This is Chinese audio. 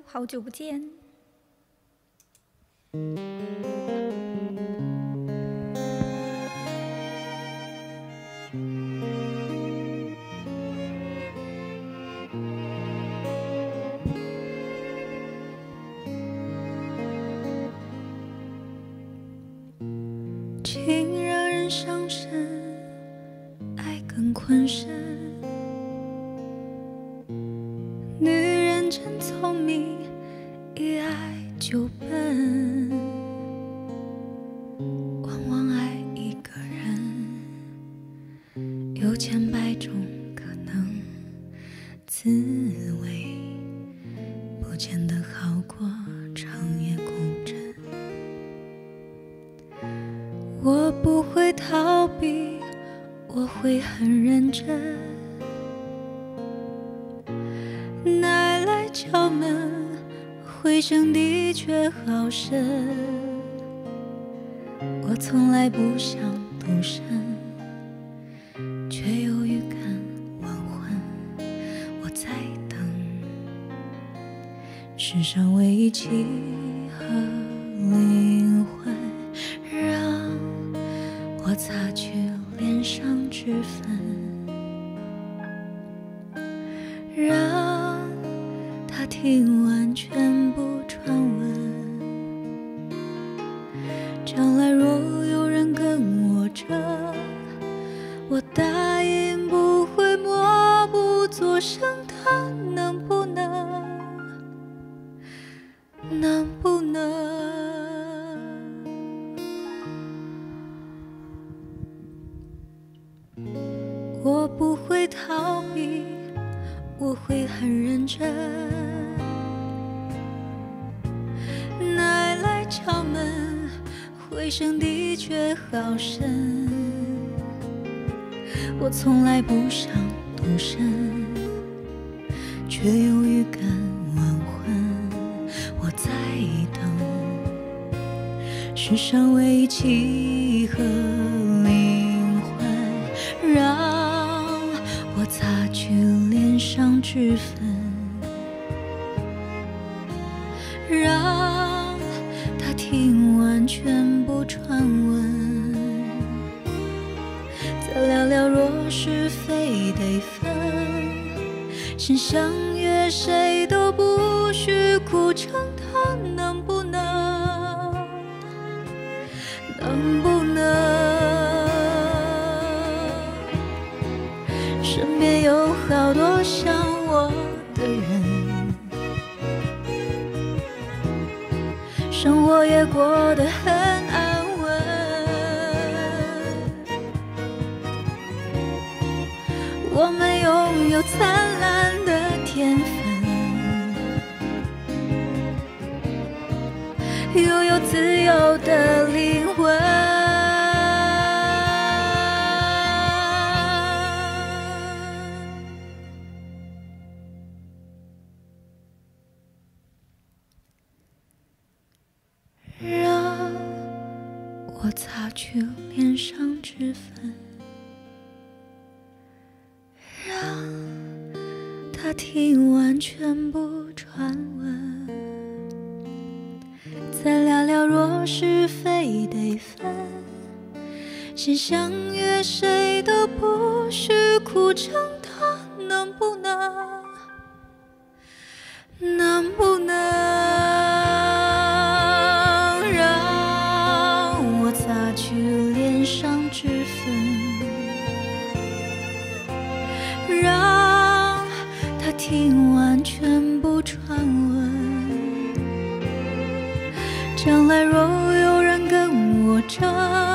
好久不见。情让人伤神，爱更困身。女人真聪明，一爱就笨。往往爱一个人，有千百种可能，滋味不见得好过长夜共枕。我不会逃避，我会很认真。奶奶敲门，回声的确好深。我从来不想独身，却有预感晚婚。我在等世上唯一契合灵魂，让我擦去脸上脂粉，让他听完全部传闻。将来若有人跟我争，我答应不会默不作声。他能不能？能不能？我不会逃避，我会很认真。奶奶敲门，回声的确好深。我从来不想独身，却有预感晚婚。我在等世上唯一契合灵魂，让我擦去脸上脂粉，让他听完全部传闻。再聊聊若是非得分，先相约谁都不许苦撑。他能不能？能不能？身边有好多像我的人，生活也过得很安稳。我们拥有灿烂的天分，拥有自由的灵魂。让我擦去脸上脂粉，让他听完全部传闻。再聊聊若是非得分，先相约谁都不许苦撑。他能不能？能不能？上脂粉，让他听完全部传闻。将来若有人跟我争，